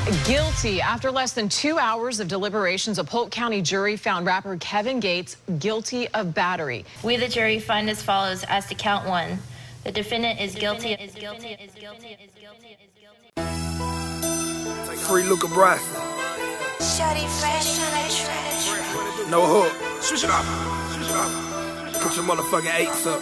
Guilty. After less than 2 hours of deliberations, a Polk County jury found rapper Kevin Gates guilty of battery. We, the jury, find as follows as to count one. The defendant is guilty. Free Luca Bryson. No hook. Switch it up. Switch it up. Put your motherfucking eights up.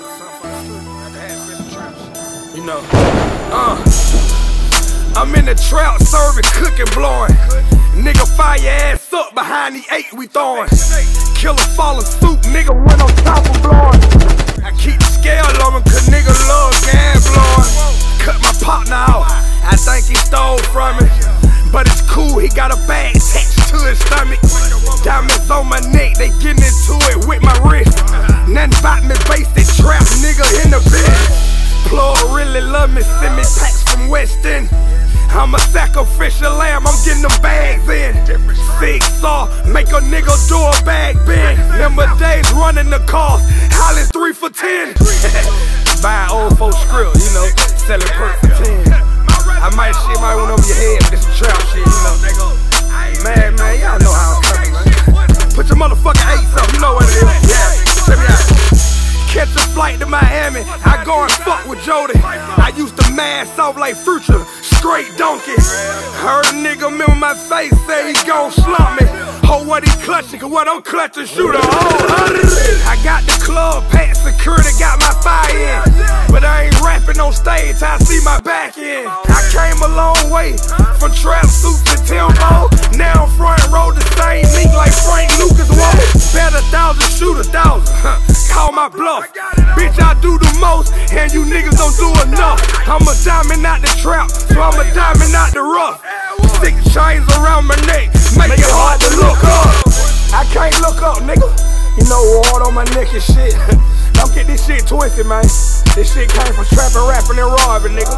You know. I'm in the trap, serving, cooking, blowing. Nigga, fire your ass up behind the 8 we throwing. Killer fall asleep, nigga went on top of blowing. I keep the scale on him, cause nigga love gas blowing. Cut my partner out, I think he stole from me. But it's cool, he got a bag attached to his stomach. Diamonds on my neck, they getting into it with my wrist. Nothing about me, basic trap, nigga in the bed. Plug really love me, send me packs from Weston. I'm a sacrificial lamb, I'm getting them bags in. Six saw, make a nigga do a bag bend. Remember days running the cars, hollering 3 for 10. Buying old folks script, you know, selling perks for 10. I might shit my one over your head, but this is trap shit, you know. Man, y'all know how I'm coming, man. Put your motherfucking 8s up, you know what it is. Yeah, check me out. Catch a flight to Miami, I go and fuck with Jody. I used to mask off like Future, straight donkey. Heard a nigga remember my face, say he gon' slump me. Oh, what he clutching, cause what I'm clutching, shoot a hole. I got the club packed, security got my fire in. But I ain't rapping on stage, I see my back end. I came a long way, from trap suit to Timbo. Now I'm front row the same link like Frank Lucas. Whoa, bet 1,000, shoot 1,000. Call my bluff. Bitch, I do the most, and you niggas don't do enough. I'm a diamond out the trap, so I'm a diamond out the rough. 6 chains around my neck, make it hard to look up. I can't look up, nigga. You know, hard on my neck and shit. Don't get this shit twisted, man. This shit came from trapping, rapping, and robbing, nigga.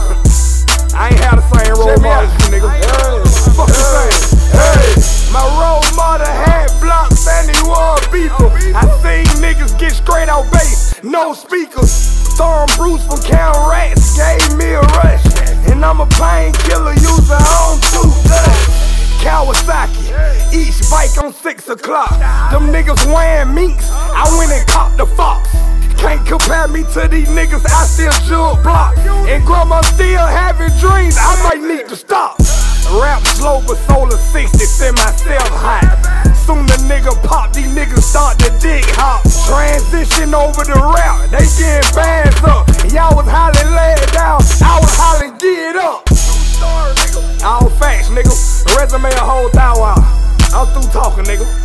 I ain't had the same role model as you, nigga. Hey, fuck you saying? Hey, my role model had blocks and he wore a beeper. I seen niggas get straight out bass, no speakers. Storm Bruce from Count Rats gave me a rush. And I'm a painkiller user on 2 Kawasaki, each bike on 6 o'clock. Them niggas wearing minks, I went and caught the fox. Can't compare me to these niggas, I still jug block. And grandma still having dreams, I might need to stop. Rap slow but solar 60, send myself hot. Soon the nigga pop, these niggas start to dig hop. Transition over the rap, they getting bands up. Y'all was hollering lay it down, I was hollering get up. All facts, nigga, resume a whole thou out. I'm through talking, nigga.